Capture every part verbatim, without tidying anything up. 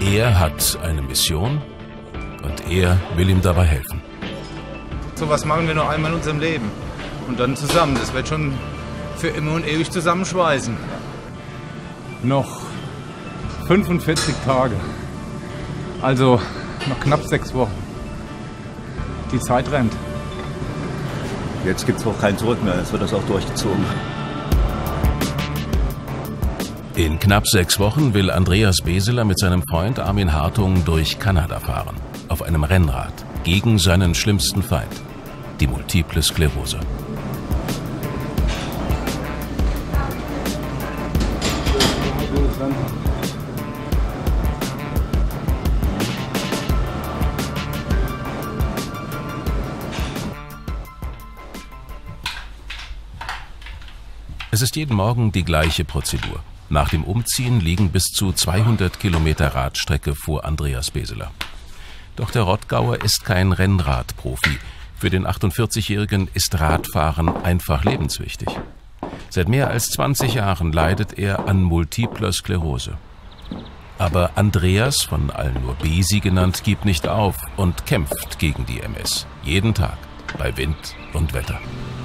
Er hat eine Mission und er will ihm dabei helfen. So was machen wir nur einmal in unserem Leben. Und dann zusammen. Das wird schon für immer und ewig zusammenschweißen. Noch fünfundvierzig Tage. Also noch knapp sechs Wochen. Die Zeit rennt. Jetzt gibt es auch kein Zurück mehr. Es wird das auch durchgezogen. In knapp sechs Wochen will Andreas Beseler mit seinem Freund Armin Hartung durch Kanada fahren. Auf einem Rennrad. Gegen seinen schlimmsten Feind. Die Multiple Sklerose. Es ist jeden Morgen die gleiche Prozedur. Nach dem Umziehen liegen bis zu zweihundert Kilometer Radstrecke vor Andreas Beseler. Doch der Rottgauer ist kein Rennradprofi. Für den achtundvierzigjährigen ist Radfahren einfach lebenswichtig. Seit mehr als zwanzig Jahren leidet er an multipler Sklerose. Aber Andreas, von allen nur Besi genannt, gibt nicht auf und kämpft gegen die M S. Jeden Tag, bei Wind und Wetter.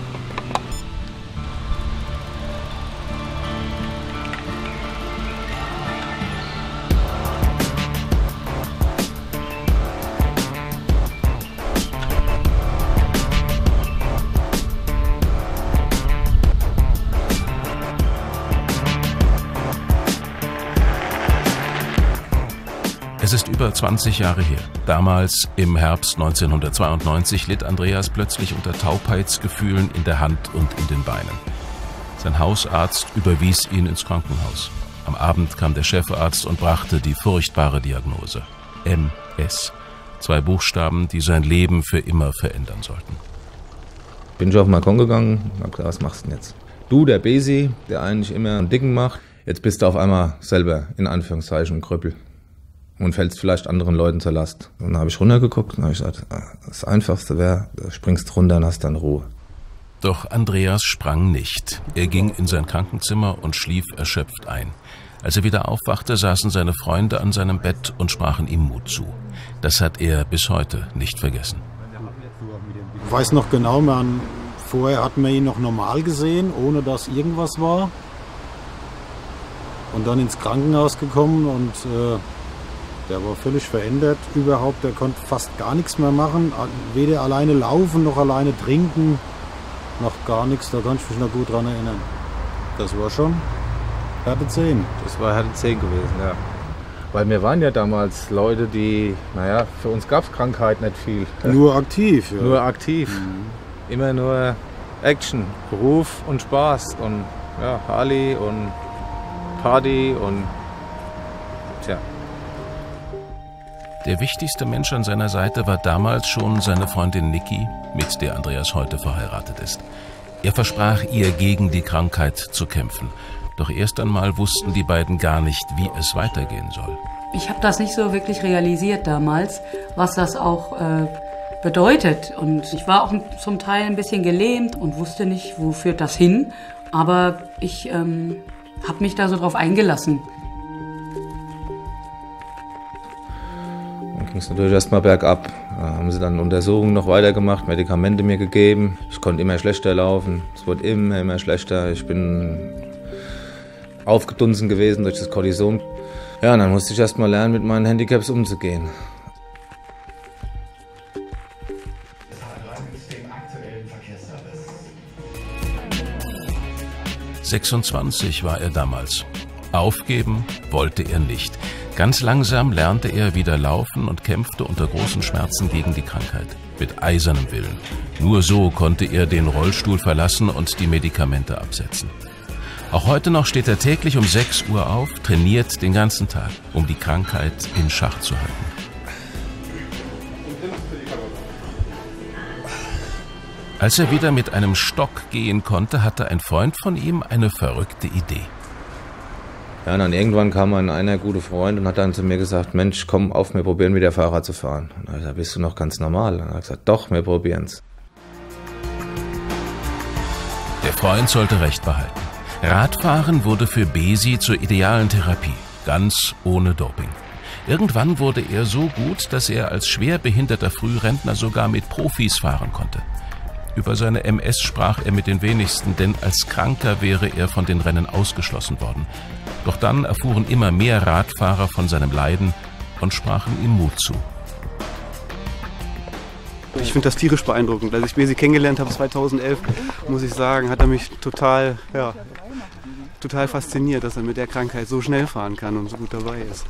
Es ist über zwanzig Jahre her. Damals, im Herbst neunzehnhundertzweiundneunzig, litt Andreas plötzlich unter Taubheitsgefühlen in der Hand und in den Beinen. Sein Hausarzt überwies ihn ins Krankenhaus. Am Abend kam der Chefarzt und brachte die furchtbare Diagnose. M S. Zwei Buchstaben, die sein Leben für immer verändern sollten. Bin ich auf den Balkon gegangen und hab gesagt, was machst du denn jetzt? Du, der Besi, der eigentlich immer einen Dicken macht, jetzt bist du auf einmal selber, in Anführungszeichen, ein Krüppel. Und fällst vielleicht anderen Leuten zur Last. Und dann habe ich runtergeguckt und habe gesagt, das Einfachste wäre, du springst runter und hast dann Ruhe. Doch Andreas sprang nicht. Er ging in sein Krankenzimmer und schlief erschöpft ein. Als er wieder aufwachte, saßen seine Freunde an seinem Bett und sprachen ihm Mut zu. Das hat er bis heute nicht vergessen. Ich weiß noch genau, man, vorher hatten wir ihn noch normal gesehen, ohne dass irgendwas war. Und dann ins Krankenhaus gekommen und äh, der war völlig verändert überhaupt. Der konnte fast gar nichts mehr machen. Weder alleine laufen, noch alleine trinken, noch gar nichts. Da kann ich mich noch gut dran erinnern. Das war schon harte zehn. Das war harte zehn gewesen, ja. Weil wir waren ja damals Leute, die, naja, für uns gab es Krankheit nicht viel. Nur aktiv, ja. Nur aktiv. Mhm. Immer nur Action, Beruf und Spaß und ja, Harley und Party und tja. Der wichtigste Mensch an seiner Seite war damals schon seine Freundin Niki, mit der Andreas heute verheiratet ist. Er versprach ihr, gegen die Krankheit zu kämpfen. Doch erst einmal wussten die beiden gar nicht, wie es weitergehen soll. Ich habe das nicht so wirklich realisiert damals, was das auch äh, bedeutet. Und ich war auch zum Teil ein bisschen gelähmt und wusste nicht, wo führt das hin. Aber ich ähm, habe mich da so drauf eingelassen. Dann ging es natürlich erstmal bergab. Da haben sie dann Untersuchungen noch weitergemacht, Medikamente mir gegeben. Ich konnte immer schlechter laufen. Es wurde immer, immer schlechter. Ich bin aufgedunsen gewesen durch das Kortison. Ja, und dann musste ich erstmal lernen, mit meinen Handicaps umzugehen. sechsundzwanzig war er damals. Aufgeben wollte er nicht. Ganz langsam lernte er wieder laufen und kämpfte unter großen Schmerzen gegen die Krankheit. Mit eisernem Willen. Nur so konnte er den Rollstuhl verlassen und die Medikamente absetzen. Auch heute noch steht er täglich um sechs Uhr auf, trainiert den ganzen Tag, um die Krankheit in Schach zu halten. Als er wieder mit einem Stock gehen konnte, hatte ein Freund von ihm eine verrückte Idee. Ja, und dann irgendwann kam ein einer gute Freund und hat dann zu mir gesagt, Mensch, komm auf, wir probieren wieder Fahrrad zu fahren. Und dann habe ich gesagt, bist du noch ganz normal? Und dann hat er gesagt, doch, wir probieren's. Der Freund sollte recht behalten. Radfahren wurde für Besi zur idealen Therapie, ganz ohne Doping. Irgendwann wurde er so gut, dass er als schwerbehinderter Frührentner sogar mit Profis fahren konnte. Über seine M S sprach er mit den wenigsten, denn als Kranker wäre er von den Rennen ausgeschlossen worden. Doch dann erfuhren immer mehr Radfahrer von seinem Leiden und sprachen ihm Mut zu. Ich finde das tierisch beeindruckend. Als ich Besi kennengelernt habe zweitausendelf, muss ich sagen, hat er mich total, ja, total fasziniert, dass er mit der Krankheit so schnell fahren kann und so gut dabei ist.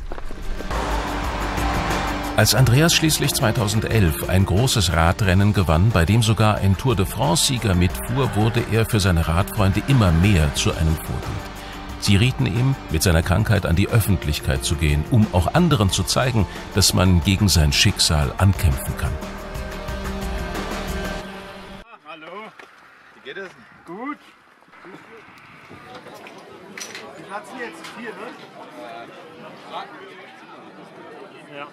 Als Andreas schließlich zweitausendelf ein großes Radrennen gewann, bei dem sogar ein Tour de France-Sieger mitfuhr, wurde er für seine Radfreunde immer mehr zu einem Vorbild. Sie rieten ihm, mit seiner Krankheit an die Öffentlichkeit zu gehen, um auch anderen zu zeigen, dass man gegen sein Schicksal ankämpfen kann. Hallo. Wie geht es? Gut. Wie hat's hier jetzt? Vier, ne? Ja.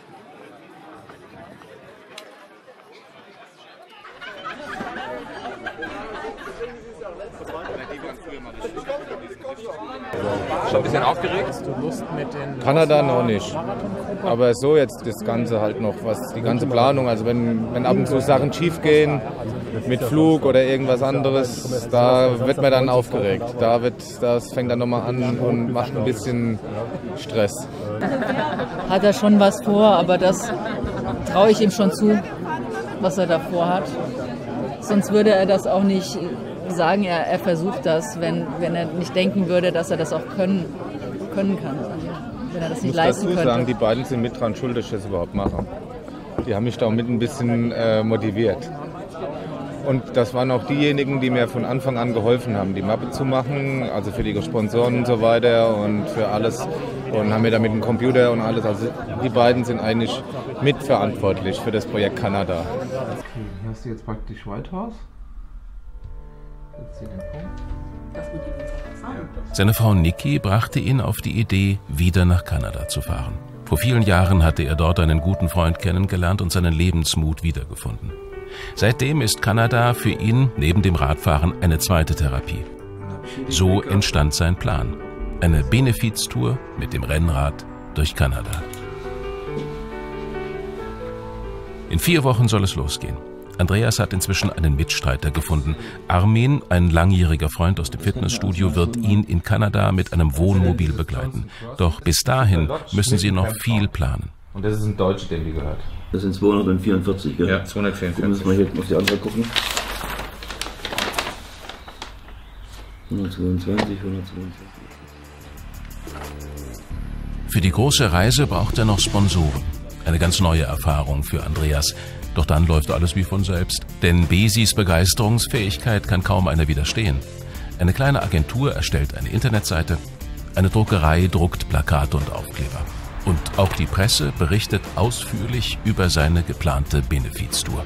Schon ein bisschen aufgeregt? Kanada noch nicht. Aber so jetzt das Ganze halt noch, was die ganze Planung, also wenn, wenn ab und zu Sachen schief gehen, mit Flug oder irgendwas anderes, da wird man dann aufgeregt. Da wird, das fängt dann nochmal an und macht ein bisschen Stress. Hat er schon was vor, aber das traue ich ihm schon zu, was er da vorhat. Sonst würde er das auch nicht sagen, er, er versucht das, wenn, wenn er nicht denken würde, dass er das auch können, können kann. Wenn er das nicht leisten könnte. Ich muss dazu sagen, die beiden sind mit dran schuld, dass ich das überhaupt mache. Die haben mich da mit ein bisschen äh, motiviert. Und das waren auch diejenigen, die mir von Anfang an geholfen haben, die Mappe zu machen, also für die Sponsoren und so weiter und für alles. Und haben mir da mit dem Computer und alles. Also die beiden sind eigentlich mitverantwortlich für das Projekt Kanada. Hier hast du jetzt praktisch White House. Seine Frau Niki brachte ihn auf die Idee, wieder nach Kanada zu fahren. Vor vielen Jahren hatte er dort einen guten Freund kennengelernt und seinen Lebensmut wiedergefunden. Seitdem ist Kanada für ihn neben dem Radfahren eine zweite Therapie. So entstand sein Plan. Eine Benefiztour mit dem Rennrad durch Kanada. In vier Wochen soll es losgehen. Andreas hat inzwischen einen Mitstreiter gefunden. Armin, ein langjähriger Freund aus dem Fitnessstudio, wird ihn in Kanada mit einem Wohnmobil begleiten. Doch bis dahin müssen sie noch viel planen. Und das ist ein Deutscher, dem die gehört. Das sind zweihundertvierundvierzig, gell? Ja, zweihundertvierundvierzig. Müssen wir hier auf die andere gucken. hundertzweiundzwanzig, hundertzweiundzwanzig. Für die große Reise braucht er noch Sponsoren. Eine ganz neue Erfahrung für Andreas. Doch dann läuft alles wie von selbst. Denn Besis Begeisterungsfähigkeit kann kaum einer widerstehen. Eine kleine Agentur erstellt eine Internetseite. Eine Druckerei druckt Plakate und Aufkleber. Und auch die Presse berichtet ausführlich über seine geplante Benefiztour.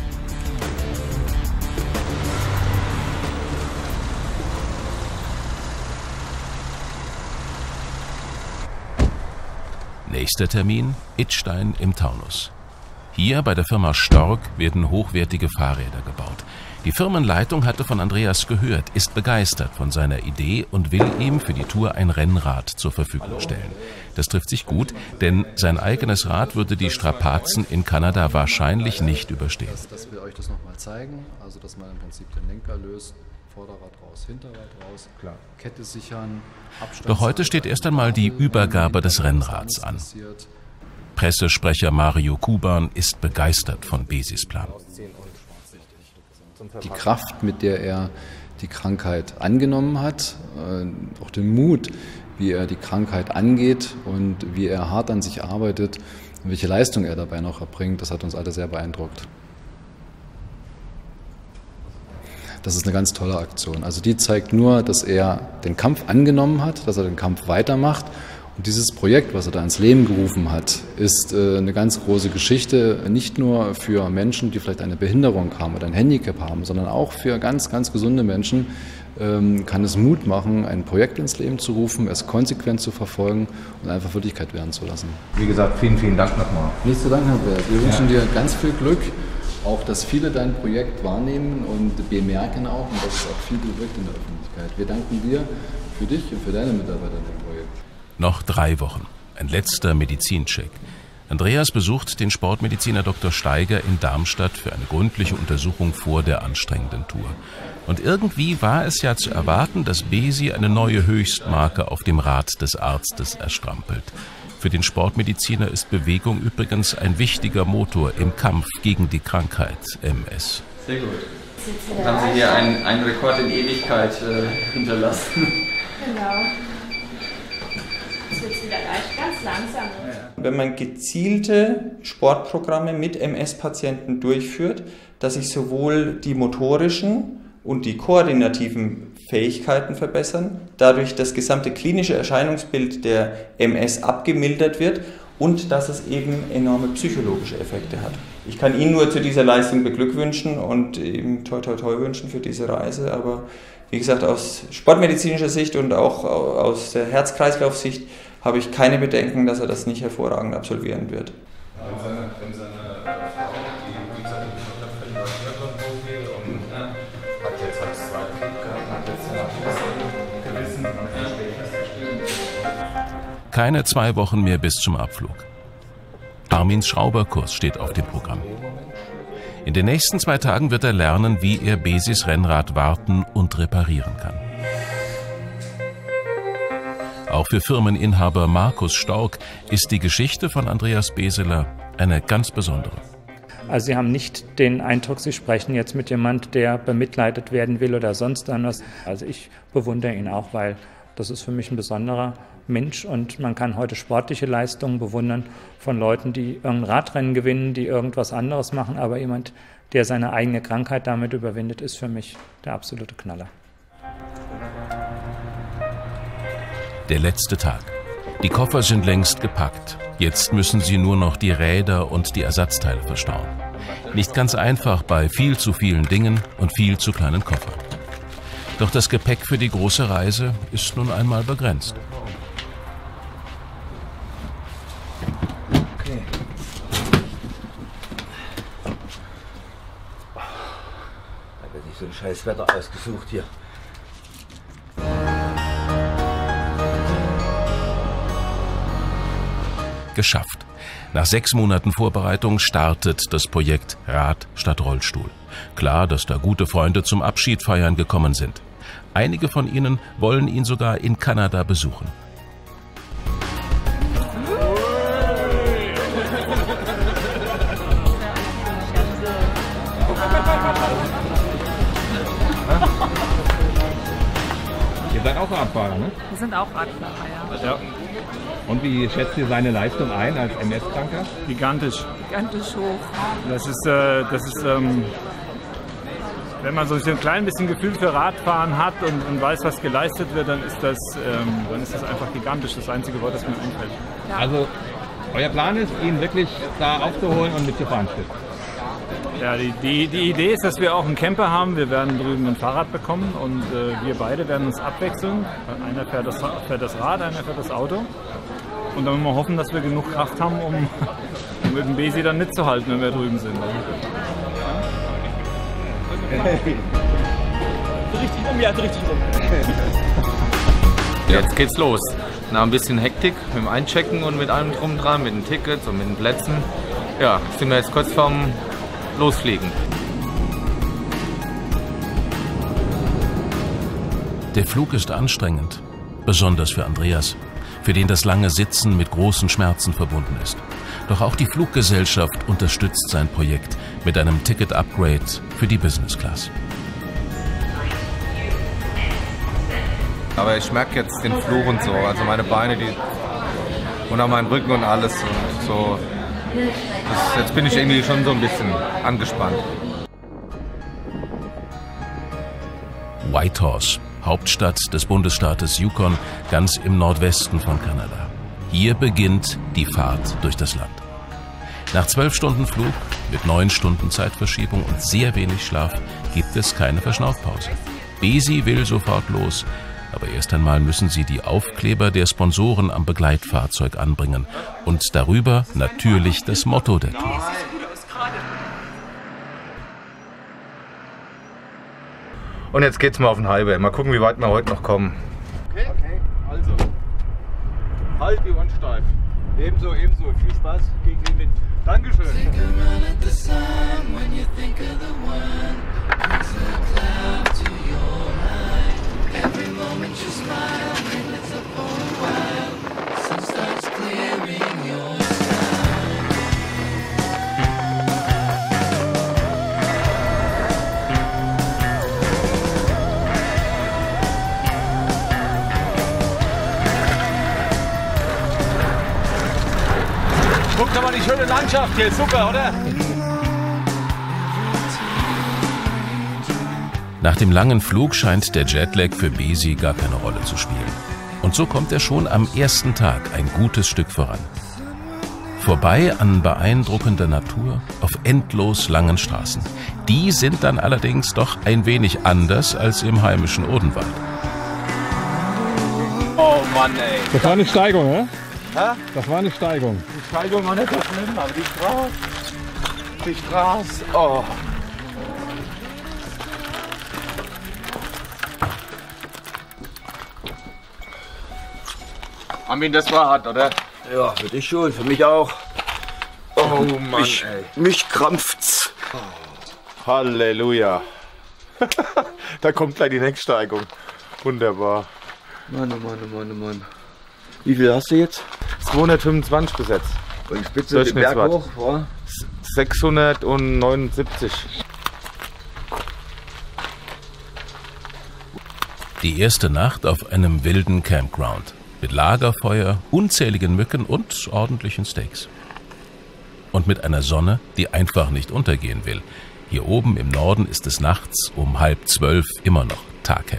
Nächster Termin, Idstein im Taunus. Hier bei der Firma Stork werden hochwertige Fahrräder gebaut. Die Firmenleitung hatte von Andreas gehört, ist begeistert von seiner Idee und will ihm für die Tour ein Rennrad zur Verfügung stellen. Das trifft sich gut, denn sein eigenes Rad würde die Strapazen in Kanada wahrscheinlich nicht überstehen. Dass wir euch das nochmal zeigen, also dass man im Prinzip den Lenker löst, Vorderrad raus, Hinterrad raus, Klar. Kette sichern, Abstand. Doch heute steht erst einmal die Übergabe des Rennrads an. Pressesprecher Mario Kuban ist begeistert von Besis Plan. Die Kraft, mit der er die Krankheit angenommen hat, auch den Mut, wie er die Krankheit angeht und wie er hart an sich arbeitet und welche Leistung er dabei noch erbringt, das hat uns alle sehr beeindruckt. Das ist eine ganz tolle Aktion. Also die zeigt nur, dass er den Kampf angenommen hat, dass er den Kampf weitermacht. Und dieses Projekt, was er da ins Leben gerufen hat, ist äh, eine ganz große Geschichte, nicht nur für Menschen, die vielleicht eine Behinderung haben oder ein Handicap haben, sondern auch für ganz, ganz gesunde Menschen ähm, kann es Mut machen, ein Projekt ins Leben zu rufen, es konsequent zu verfolgen und einfach Wirklichkeit werden zu lassen. Wie gesagt, vielen, vielen Dank nochmal. Nicht zu danken, Herr Berg. Wir ja. wünschen dir ganz viel Glück, auch dass viele dein Projekt wahrnehmen und bemerken auch und dass es auch viel bewirkt in der Öffentlichkeit. Wir danken dir für dich und für deine Mitarbeiter in dem Projekt. Noch drei Wochen. ein letzter Medizincheck. Andreas besucht den Sportmediziner Doktor Steiger in Darmstadt für eine gründliche Untersuchung vor der anstrengenden Tour. Und irgendwie war es ja zu erwarten, dass Besi eine neue Höchstmarke auf dem Rad des Arztes erstrampelt. Für den Sportmediziner ist Bewegung übrigens ein wichtiger Motor im Kampf gegen die Krankheit M S. Sehr gut. Jetzt haben Sie hier einen, einen Rekord in Ewigkeit äh, hinterlassen. Genau. Jetzt wird es wieder leicht, ganz langsam. Wenn man gezielte Sportprogramme mit M S-Patienten durchführt, dass sich sowohl die motorischen und die koordinativen Fähigkeiten verbessern, dadurch das gesamte klinische Erscheinungsbild der M S abgemildert wird und dass es eben enorme psychologische Effekte hat. Ich kann Ihnen nur zu dieser Leistung beglückwünschen und eben toi toi toi wünschen für diese Reise, aber wie gesagt, aus sportmedizinischer Sicht und auch aus der Herz-Kreislauf-Sicht habe ich keine Bedenken, dass er das nicht hervorragend absolvieren wird. Wenn seine, wenn seine Frau, die wie gesagt in der Stadt geht und hat jetzt halt das zweite Kind gehabt, hat jetzt ein Gewissen und Keine zwei Wochen mehr bis zum Abflug. Armins Schrauberkurs steht auf dem Programm. In den nächsten zwei Tagen wird er lernen, wie er Besis Rennrad warten und reparieren kann. Auch für Firmeninhaber Markus Stork ist die Geschichte von Andreas Beseler eine ganz besondere. Also Sie haben nicht den Eindruck, Sie sprechen jetzt mit jemand, der bemitleidet werden will oder sonst anders. Also ich bewundere ihn auch, weil das ist für mich ein besonderer Mensch und man kann heute sportliche Leistungen bewundern von Leuten, die irgendein Radrennen gewinnen, die irgendwas anderes machen, aber jemand, der seine eigene Krankheit damit überwindet, ist für mich der absolute Knaller. Der letzte Tag. Die Koffer sind längst gepackt. Jetzt müssen sie nur noch die Räder und die Ersatzteile verstauen. Nicht ganz einfach bei viel zu vielen Dingen und viel zu kleinen Koffern. Doch das Gepäck für die große Reise ist nun einmal begrenzt. Okay. Da wird nicht so ein scheiß Wetter ausgesucht hier. Geschafft. Nach sechs Monaten Vorbereitung startet das Projekt Rad statt Rollstuhl. Klar, dass da gute Freunde zum Abschied feiern gekommen sind. Einige von ihnen wollen ihn sogar in Kanada besuchen. Ihr seid auch Radfahrer, ne? Wir sind auch Radfahrer, ja. Ja. Und wie schätzt ihr seine Leistung ein als M S-Kranker? Gigantisch. Gigantisch hoch. Das ist, äh, das ist ähm, wenn man so ein klein bisschen Gefühl für Radfahren hat und, und weiß, was geleistet wird, dann ist, das, ähm, dann ist das einfach gigantisch. Das einzige Wort, das mir einfällt. Ja. Also, euer Plan ist, ihn wirklich da aufzuholen und mitzufahren. Ja, die, die, die Idee ist, dass wir auch einen Camper haben. Wir werden drüben ein Fahrrad bekommen und äh, wir beide werden uns abwechseln. Einer fährt das, fährt das Rad, einer fährt das Auto. Und dann wollen wir hoffen, dass wir genug Kraft haben, um, um mit dem Besi dann mitzuhalten, wenn wir drüben sind. Richtig rum, ja, richtig rum. Jetzt geht's los. Nach ein bisschen Hektik mit dem Einchecken und mit allem drum dran, mit den Tickets und mit den Plätzen. Ja, sind wir jetzt kurz vorm Losfliegen. Der Flug ist anstrengend, besonders für Andreas, für den das lange Sitzen mit großen Schmerzen verbunden ist. Doch auch die Fluggesellschaft unterstützt sein Projekt mit einem Ticket-Upgrade für die Business Class. Aber ich merke jetzt den Fluch und so, also meine Beine, die und auch meinen Rücken und alles und so. Das, jetzt bin ich irgendwie schon so ein bisschen angespannt. Whitehorse, Hauptstadt des Bundesstaates Yukon, ganz im Nordwesten von Kanada. Hier beginnt die Fahrt durch das Land. Nach zwölf Stunden Flug, mit neun Stunden Zeitverschiebung und sehr wenig Schlaf, gibt es keine Verschnaufpause. Besi will sofort los, aber erst einmal müssen sie die Aufkleber der Sponsoren am Begleitfahrzeug anbringen und darüber natürlich das Motto der Tour. Und jetzt geht's mal auf den Highway. Mal gucken, wie weit wir heute noch kommen. Okay, okay. Also, halt die Ohren steif. Ebenso, ebenso. Viel Spaß gegen den Wind. Dankeschön. Guck doch mal die schöne Landschaft hier, super, oder? Nach dem langen Flug scheint der Jetlag für Besi gar keine Rolle zu spielen. Und so kommt er schon am ersten Tag ein gutes Stück voran. Vorbei an beeindruckender Natur auf endlos langen Straßen. Die sind dann allerdings doch ein wenig anders als im heimischen Odenwald. Oh Mann, ey. Das war eine Steigung, ne? Hä? Das war eine Steigung. Die Steigung war nicht so schlimm, aber die Straße. Die Straße. Oh. Armin, das war hart, oder? Ja, für dich schon, für mich auch. Oh Mann, mich, ey. Mich krampft's. Oh. Halleluja. Da kommt gleich die Necksteigung. Wunderbar. Mann, oh Mann, oh Mann, oh Mann. Wie viel hast du jetzt? zweihundertfünfundzwanzig bis jetzt. Und die Spitze den Berg hoch, ja? sechshundertneunundsiebzig. Die erste Nacht auf einem wilden Campground. Mit Lagerfeuer, unzähligen Mücken und ordentlichen Steaks. Und mit einer Sonne, die einfach nicht untergehen will. Hier oben im Norden ist es nachts um halb zwölf immer noch taghell.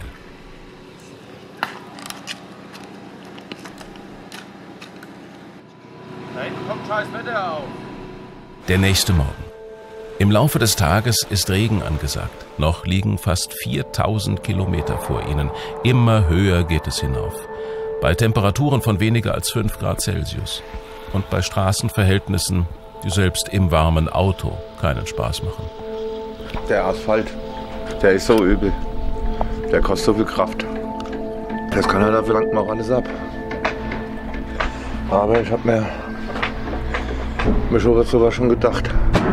Da hinten kommt scheiß Wetter auf. Der nächste Morgen. Im Laufe des Tages ist Regen angesagt. Noch liegen fast viertausend Kilometer vor ihnen. Immer höher geht es hinauf. Bei Temperaturen von weniger als fünf Grad Celsius. Und bei Straßenverhältnissen, die selbst im warmen Auto keinen Spaß machen. Der Asphalt, der ist so übel. Der kostet so viel Kraft. Das kann er dafür langt man auch alles ab. Aber ich habe mir, mir schon was sowas schon gedacht.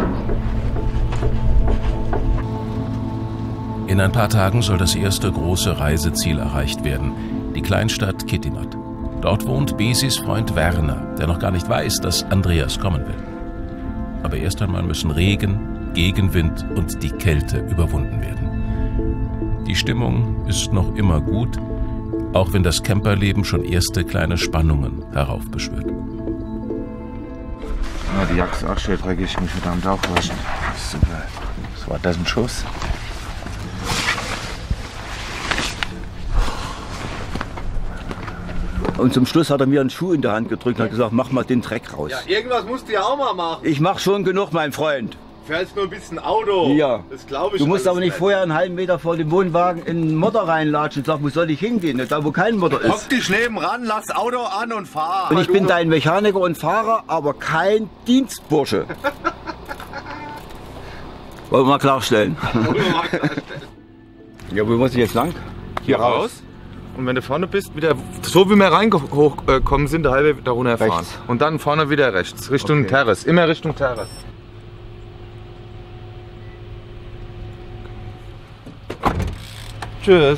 In ein paar Tagen soll das erste große Reiseziel erreicht werden. Die Kleinstadt Kitimat. Dort wohnt Besis Freund Werner, der noch gar nicht weiß, dass Andreas kommen will. Aber erst einmal müssen Regen, Gegenwind und die Kälte überwunden werden. Die Stimmung ist noch immer gut, auch wenn das Camperleben schon erste kleine Spannungen heraufbeschwört. Ah, die Jacke ist auch schön dreckig, ich muss verdammt aufwaschen. Super. Was war das, ein Schuss? Und zum Schluss hat er mir einen Schuh in der Hand gedrückt und hat gesagt, mach mal den Dreck raus. Ja, irgendwas musst du ja auch mal machen. Ich mach schon genug, mein Freund. Fährst nur ein bisschen Auto. Ja. Das glaube ich. Du musst aber nicht nicht. vorher einen halben Meter vor dem Wohnwagen in den Motor reinlatschen und sagen, wo soll ich hingehen? Da, wo kein Motor ist. Hock dich nebenan, lass Auto an und fahr. Und ich bin dein Mechaniker und Fahrer, aber kein Dienstbursche. Wollen wir mal klarstellen. Ja, wo muss ich jetzt lang? Hier raus. Und wenn du vorne bist, wieder so wie wir reingekommen sind, der halbe da runterfahren. Rechts. Und dann vorne wieder rechts, Richtung okay. Terrace. Immer Richtung Terrace. Tschüss.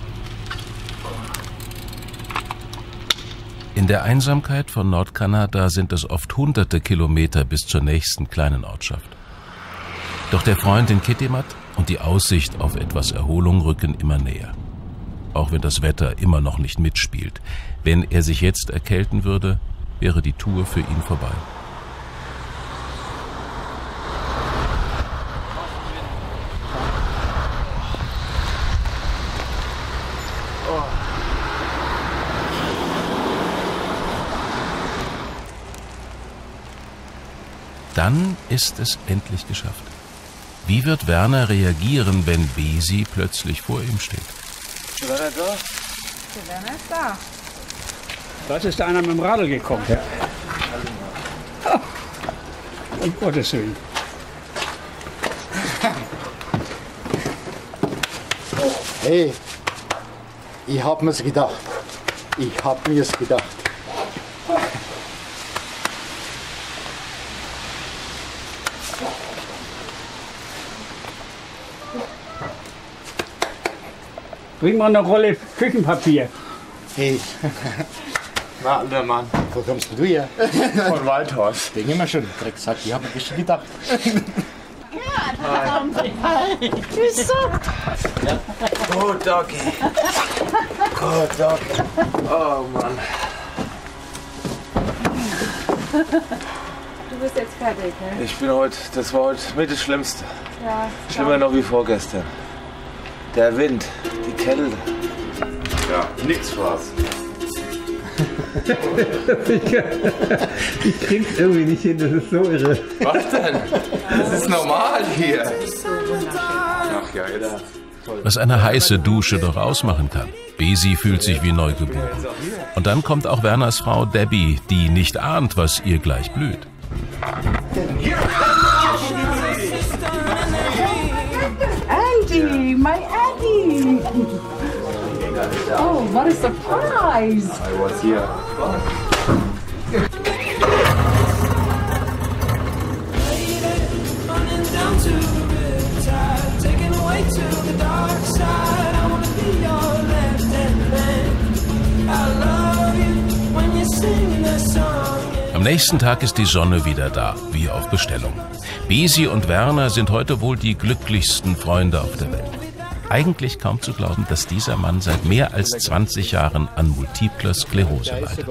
In der Einsamkeit von Nordkanada sind es oft hunderte Kilometer bis zur nächsten kleinen Ortschaft. Doch der Freund in Kitimat und die Aussicht auf etwas Erholung rücken immer näher. Auch wenn das Wetter immer noch nicht mitspielt. Wenn er sich jetzt erkälten würde, wäre die Tour für ihn vorbei. Dann ist es endlich geschafft. Wie wird Werner reagieren, wenn Besi plötzlich vor ihm steht? Ist Werner da? Der Werner ist da. Da ist einer mit dem Radl gekommen. Ja. Oh, um Gottes Willen. Hey, ich hab mir's gedacht. Ich hab mir's gedacht. Bring mal eine Rolle Küchenpapier. Hey. Na, alter Mann. Wo kommst du her? Von Waldhorst. Denke mal schon. Drecksack, ich hab mir richtig gedacht. Hi. Wieso? Gut, Doggy. Gut, Doggy. Oh Mann. Du bist jetzt fertig, ne? Ich bin heute, das war heute mit das Schlimmste. Ja. Schlimmer noch wie vorgestern. Der Wind, die Kälte. Ja, nix Spaß. Ich krieg's irgendwie nicht hin, das ist so irre. Was denn? Das ist normal hier. Ach ja, jeder. Was eine heiße Dusche doch ausmachen kann. Besi fühlt sich wie neugeboren. Und dann kommt auch Werners Frau Debbie, die nicht ahnt, was ihr gleich blüht. Andy, my Andy! Oh, what a surprise! I was here. Am nächsten Tag ist die Sonne wieder da, wie auf Bestellung. Besi und Werner sind heute wohl die glücklichsten Freunde auf der Welt. Eigentlich kaum zu glauben, dass dieser Mann seit mehr als zwanzig Jahren an multipler Sklerose leidet.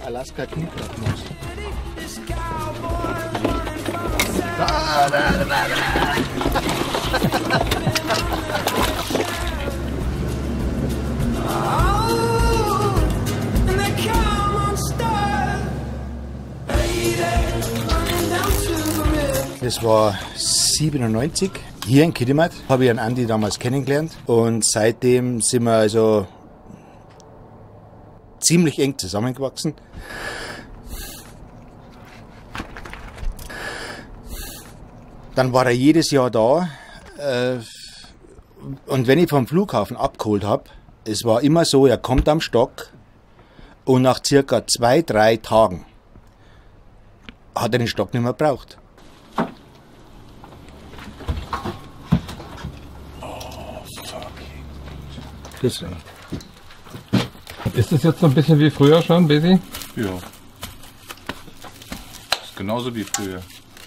Das war siebenundneunzig. Hier in Kitimat habe ich einen Andi damals kennengelernt und seitdem sind wir also ziemlich eng zusammengewachsen. Dann war er jedes Jahr da und wenn ich vom Flughafen abgeholt habe, es war immer so, er kommt am Stock und nach circa zwei, drei Tagen hat er den Stock nicht mehr gebraucht. Das ist das jetzt so ein bisschen wie früher schon, Besi? Ja. Ist genauso wie früher.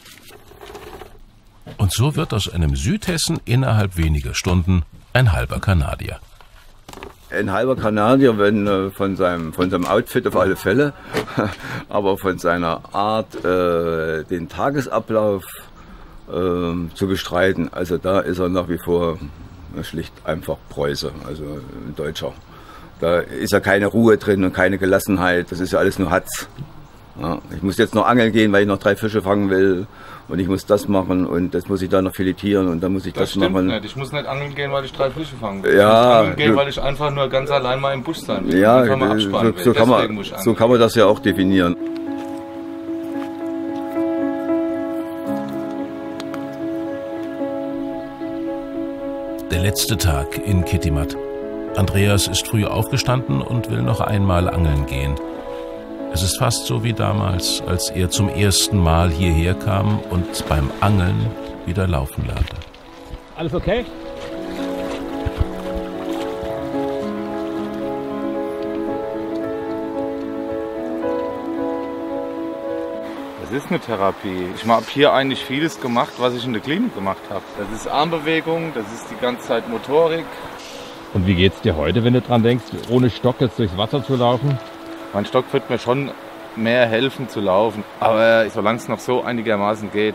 Und so wird aus einem Südhessen innerhalb weniger Stunden ein halber Kanadier. Ein halber Kanadier, wenn äh, von seinem von seinem Outfit auf alle Fälle, aber von seiner Art, äh, den Tagesablauf äh, zu bestreiten. Also da ist er nach wie vor schlicht einfach Preuße, also ein Deutscher. Da ist ja keine Ruhe drin und keine Gelassenheit, das ist ja alles nur Hatz. Ja, ich muss jetzt noch angeln gehen, weil ich noch drei Fische fangen will und ich muss das machen und das muss ich dann noch filetieren und dann muss ich das, das stimmt machen. Nicht. Ich muss nicht angeln gehen, weil ich drei Fische fangen will. Ja, ich muss angeln gehen, du, weil ich einfach nur ganz allein mal im Busch sein will. Ja, mal so, so, kann man, so kann man das ja auch definieren. Der letzte Tag in Kitimat. Andreas ist früh aufgestanden und will noch einmal angeln gehen. Es ist fast so wie damals, als er zum ersten Mal hierher kam und beim Angeln wieder laufen lernte. Alles okay? Das ist eine Therapie. Ich habe hier eigentlich vieles gemacht, was ich in der Klinik gemacht habe. Das ist Armbewegung, das ist die ganze Zeit Motorik. Und wie geht's dir heute, wenn du dran denkst, ohne Stock jetzt durchs Wasser zu laufen? Mein Stock wird mir schon mehr helfen zu laufen. Aber solange es noch so einigermaßen geht,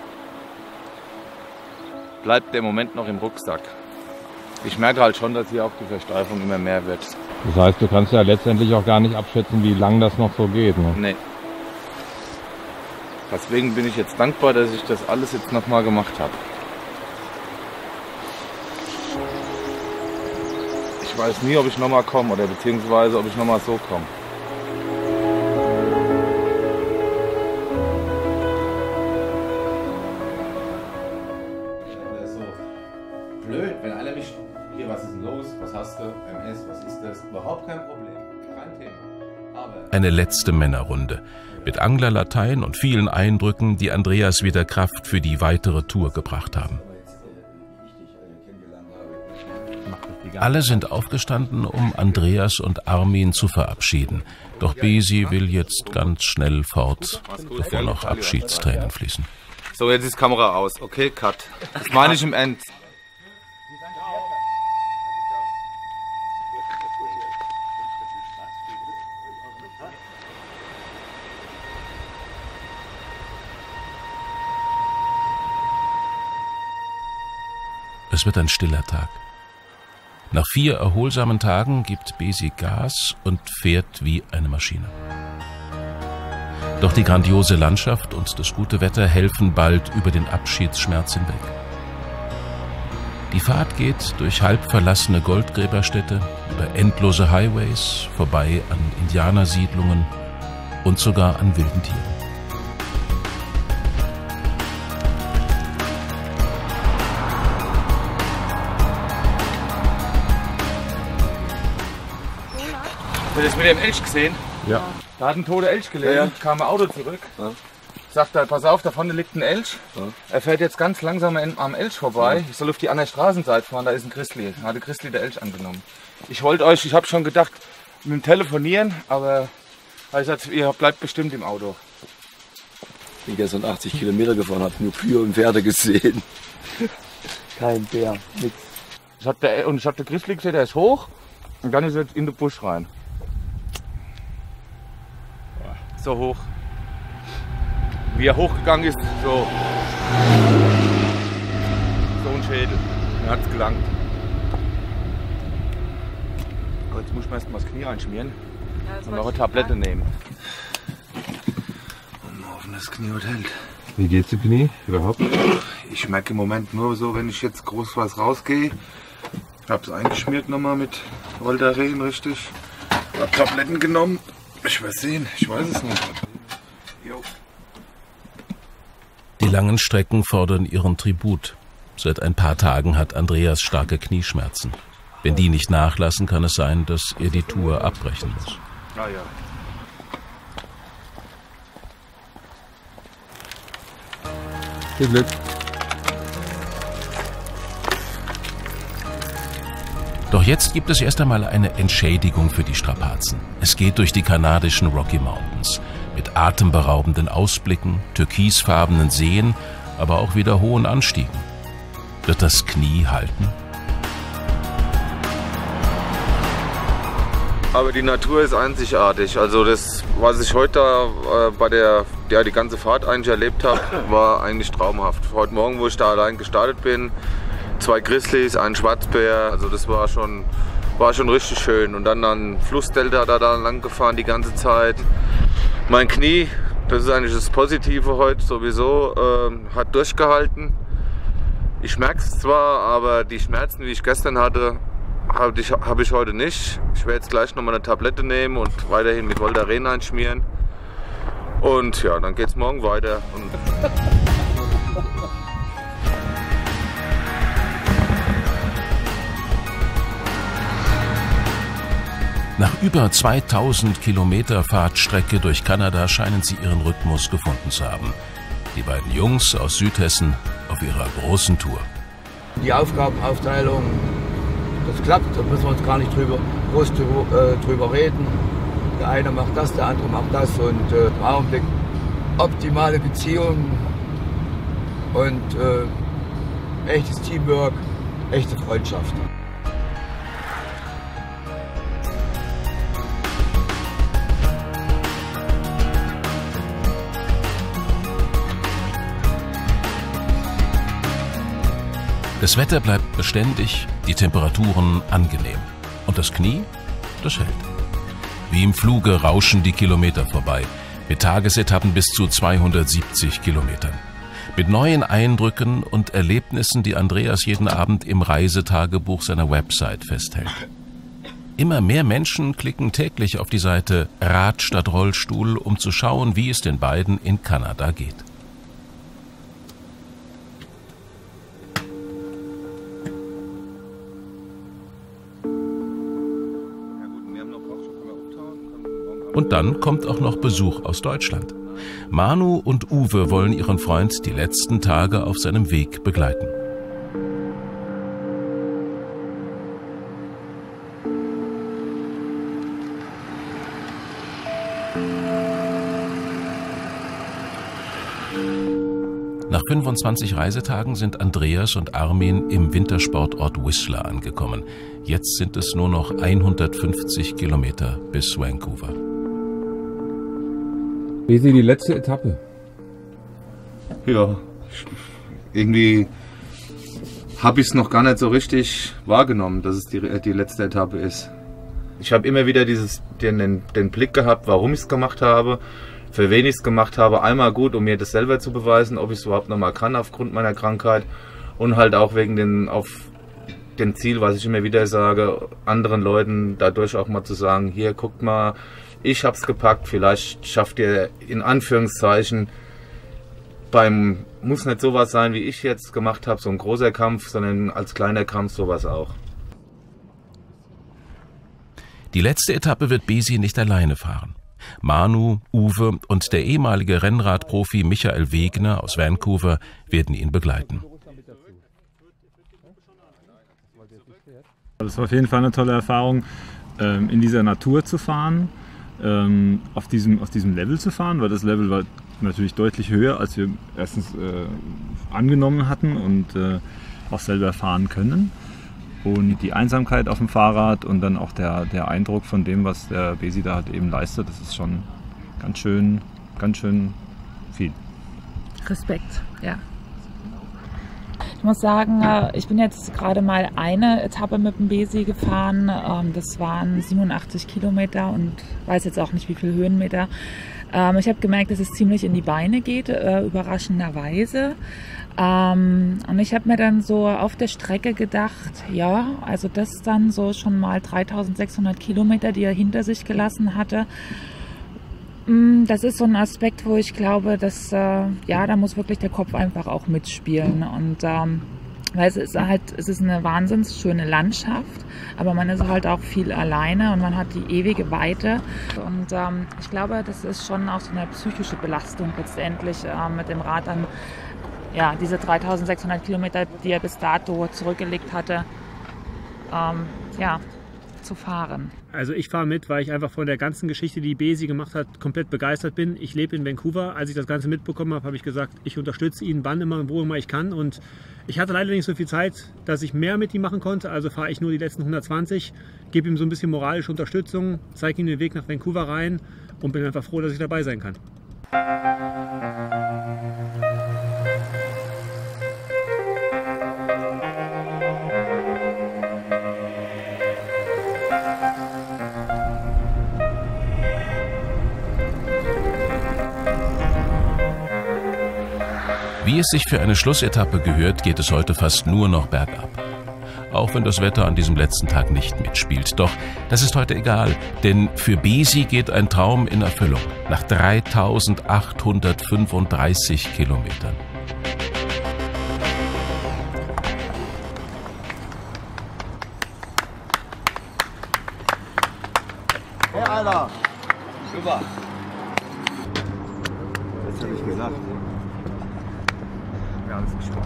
bleibt der Moment noch im Rucksack. Ich merke halt schon, dass hier auch die Versteifung immer mehr wird. Das heißt, du kannst ja letztendlich auch gar nicht abschätzen, wie lange das noch so geht. Ne? Nee. Deswegen bin ich jetzt dankbar, dass ich das alles jetzt nochmal gemacht habe. Ich weiß nie, ob ich nochmal komme oder beziehungsweise ob ich nochmal so komme. Das ist so blöd, wenn alle mich... Hier, was ist denn los? Was hast du? M S, was ist das? Überhaupt kein Problem. Kein Thema. Aber Eine letzte Männerrunde mit Anglerlatein und vielen Eindrücken, die Andreas wieder Kraft für die weitere Tour gebracht haben. macht das die Alle sind aufgestanden, um Andreas und Armin zu verabschieden. Doch Besi will jetzt ganz schnell fort, bevor noch Abschiedstränen fließen. So, jetzt ist Kamera aus. Okay, Cut. Das meine ich im End. Es wird ein stiller Tag. Nach vier erholsamen Tagen gibt Besi Gas und fährt wie eine Maschine. Doch die grandiose Landschaft und das gute Wetter helfen bald über den Abschiedsschmerz hinweg. Die Fahrt geht durch halb verlassene Goldgräberstädte, über endlose Highways, vorbei an Indianersiedlungen und sogar an wilden Tieren. Habt ihr das mit dem Elch gesehen? Ja. Da hat ein toter Elch gelegen, Ja, ja. kam ein Auto zurück. Ja. Sagt er, pass auf, da vorne liegt ein Elch. Ja. Er fährt jetzt ganz langsam am Elch vorbei. Ich soll auf die andere Straßenseite fahren, da ist ein Grizzly. Da hat der Grizzly der Elch angenommen. Ich wollte euch, ich habe schon gedacht, mit dem Telefonieren, aber ich gesagt, ihr bleibt bestimmt im Auto. Ich bin gestern achtzig Kilometer gefahren, habe nur Kühe und Pferde gesehen. Kein Bär, nix. Ich hab der, und ich habe den Grizzly gesehen, der ist hoch und dann ist er in den Busch rein. So hoch. Wie er hochgegangen ist, so. So ein Schädel. Mir hat's gelangt. Aber jetzt muss man erst mal das Knie einschmieren Ja, und noch eine Tablette nehmen. Und mal hoffen, das Knie heute hält. Wie geht's dem Knie überhaupt? Ich merke im Moment nur so, wenn ich jetzt groß was rausgehe. Ich hab's eingeschmiert nochmal mit Voltaren, richtig. Hab Tabletten genommen. Ich werde sehen, ich weiß es nicht. Jo. Die langen Strecken fordern ihren Tribut. Seit ein paar Tagen hat Andreas starke Knieschmerzen. Wenn die nicht nachlassen, kann es sein, dass er die Tour abbrechen muss. Ah ja. Viel Glück. Doch jetzt gibt es erst einmal eine Entschädigung für die Strapazen. Es geht durch die kanadischen Rocky Mountains mit atemberaubenden Ausblicken, türkisfarbenen Seen, aber auch wieder hohen Anstiegen. Wird das Knie halten? Aber die Natur ist einzigartig. Also das, was ich heute äh, bei der, ja, die ganze Fahrt eigentlich erlebt habe, war eigentlich traumhaft. Heute Morgen, wo ich da allein gestartet bin, zwei Grizzlies, ein Schwarzbär, also das war schon, war schon richtig schön. Und dann an Flussdelta da, da lang gefahren die ganze Zeit. Mein Knie, das ist eigentlich das Positive heute sowieso, äh, hat durchgehalten. Ich merke es zwar, aber die Schmerzen, die ich gestern hatte, habe ich, hab ich heute nicht. Ich werde jetzt gleich noch mal eine Tablette nehmen und weiterhin mit Voltaren einschmieren. Und ja, dann geht es morgen weiter. Und Nach über zweitausend Kilometer Fahrtstrecke durch Kanada scheinen sie ihren Rhythmus gefunden zu haben. Die beiden Jungs aus Südhessen auf ihrer großen Tour. Die Aufgabenaufteilung, das klappt, da müssen wir uns gar nicht drüber, groß drüber, äh, drüber reden. Der eine macht das, der andere macht das und äh, im Augenblick optimale Beziehungen und äh, echtes Teamwork, echte Freundschaft. Das Wetter bleibt beständig, die Temperaturen angenehm. Und das Knie, das hält. Wie im Fluge rauschen die Kilometer vorbei, mit Tagesetappen bis zu zweihundertsiebzig Kilometern. Mit neuen Eindrücken und Erlebnissen, die Andreas jeden Abend im Reisetagebuch seiner Website festhält. Immer mehr Menschen klicken täglich auf die Seite Rad statt Rollstuhl, um zu schauen, wie es den beiden in Kanada geht. Und dann kommt auch noch Besuch aus Deutschland. Manu und Uwe wollen ihren Freund die letzten Tage auf seinem Weg begleiten. Nach fünfundzwanzig Reisetagen sind Andreas und Armin im Wintersportort Whistler angekommen. Jetzt sind es nur noch hundertfünfzig Kilometer bis Vancouver. Wie ist die letzte Etappe? Ja, irgendwie habe ich es noch gar nicht so richtig wahrgenommen, dass es die, die letzte Etappe ist. Ich habe immer wieder dieses, den, den Blick gehabt, warum ich es gemacht habe, für wen ich es gemacht habe. Einmal gut, um mir das selber zu beweisen, ob ich es überhaupt noch mal kann aufgrund meiner Krankheit. Und halt auch wegen den, auf dem Ziel, was ich immer wieder sage, anderen Leuten dadurch auch mal zu sagen, hier, guckt mal, ich habe es gepackt, vielleicht schafft ihr in Anführungszeichen beim, muss nicht sowas sein, wie ich jetzt gemacht habe, so ein großer Kampf, sondern als kleiner Kampf sowas auch. Die letzte Etappe wird Besi nicht alleine fahren. Manu, Uwe und der ehemalige Rennradprofi Michael Wegner aus Vancouver werden ihn begleiten. Das war auf jeden Fall eine tolle Erfahrung, in dieser Natur zu fahren, auf diesem, auf diesem Level zu fahren, weil das Level war natürlich deutlich höher, als wir erstens angenommen hatten und auch selber fahren können. Und die Einsamkeit auf dem Fahrrad und dann auch der, der Eindruck von dem, was der Besi da halt eben leistet, das ist schon ganz schön, ganz schön viel. Respekt, ja. Ich muss sagen, ich bin jetzt gerade mal eine Etappe mit dem Besi gefahren. Das waren siebenundachtzig Kilometer und weiß jetzt auch nicht, wie viele Höhenmeter. Ich habe gemerkt, dass es ziemlich in die Beine geht, überraschenderweise. Ähm, und ich habe mir dann so auf der Strecke gedacht, ja, also das dann so schon mal dreitausendsechshundert Kilometer, die er hinter sich gelassen hatte. Das ist so ein Aspekt, wo ich glaube, dass, äh, ja, da muss wirklich der Kopf einfach auch mitspielen. Und ähm, weil es ist halt, es ist eine wahnsinnig schöne Landschaft, aber man ist halt auch viel alleine und man hat die ewige Weite. Und ähm, ich glaube, das ist schon auch so eine psychische Belastung letztendlich äh, mit dem Rad dann. Ja, diese dreitausendsechshundert Kilometer, die er bis dato zurückgelegt hatte, ähm, ja, zu fahren. Also ich fahre mit, weil ich einfach von der ganzen Geschichte, die Besi gemacht hat, komplett begeistert bin. Ich lebe in Vancouver. Als ich das Ganze mitbekommen habe, habe ich gesagt, ich unterstütze ihn, wann immer und wo immer ich kann. Und ich hatte leider nicht so viel Zeit, dass ich mehr mit ihm machen konnte. Also fahre ich nur die letzten hundertzwanzig, gebe ihm so ein bisschen moralische Unterstützung, zeige ihm den Weg nach Vancouver rein und bin einfach froh, dass ich dabei sein kann. Wie es sich für eine Schlussetappe gehört, geht es heute fast nur noch bergab. Auch wenn das Wetter an diesem letzten Tag nicht mitspielt. Doch das ist heute egal, denn für Besi geht ein Traum in Erfüllung. Nach dreitausendachthundertfünfunddreißig Kilometern. Hey, Alter! Super! Das habe ich gesagt. Ganz gespannt.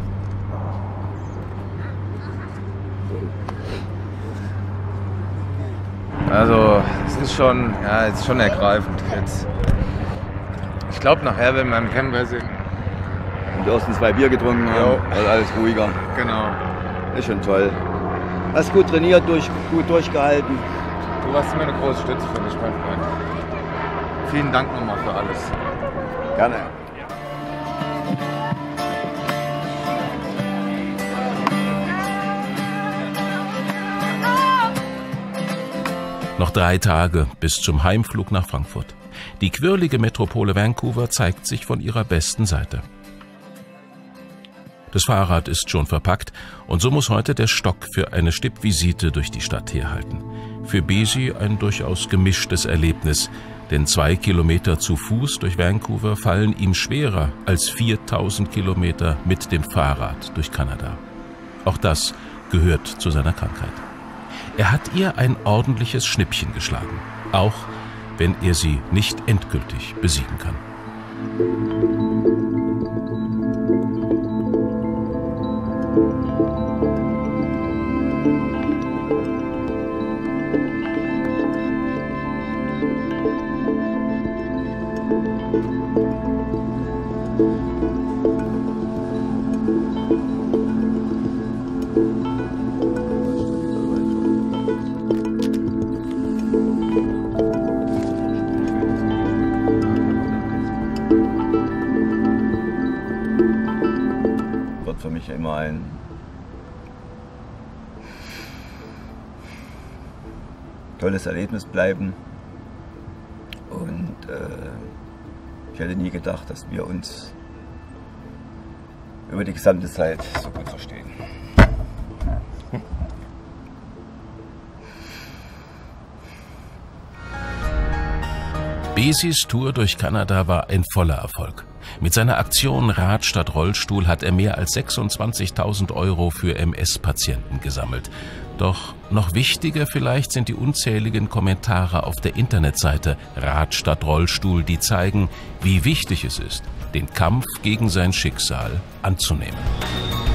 Also, es ist schon, ja, es ist schon ergreifend jetzt. Ich glaube, nachher, wenn wir im Camper sind. Und du hast zwei Bier getrunken, ja. Also alles ruhiger. Genau. Ist schon toll. Hast gut trainiert, durch, gut durchgehalten. Du warst immer eine große Stütze für mich, mein Freund. Vielen Dank nochmal für alles. Gerne. Noch drei Tage bis zum Heimflug nach Frankfurt. Die quirlige Metropole Vancouver zeigt sich von ihrer besten Seite. Das Fahrrad ist schon verpackt und so muss heute der Stock für eine Stippvisite durch die Stadt herhalten. Für Besi ein durchaus gemischtes Erlebnis, denn zwei Kilometer zu Fuß durch Vancouver fallen ihm schwerer als viertausend Kilometer mit dem Fahrrad durch Kanada. Auch das gehört zu seiner Krankheit. Er hat ihr ein ordentliches Schnippchen geschlagen, auch wenn er sie nicht endgültig besiegen kann. tolles Erlebnis bleiben. Und äh, ich hätte nie gedacht, dass wir uns über die gesamte Zeit so gut verstehen. Besis Tour durch Kanada war ein voller Erfolg. Mit seiner Aktion Rad statt Rollstuhl hat er mehr als sechsundzwanzigtausend Euro für M S-Patienten gesammelt. Doch noch wichtiger vielleicht sind die unzähligen Kommentare auf der Internetseite Rad statt Rollstuhl, die zeigen, wie wichtig es ist, den Kampf gegen sein Schicksal anzunehmen.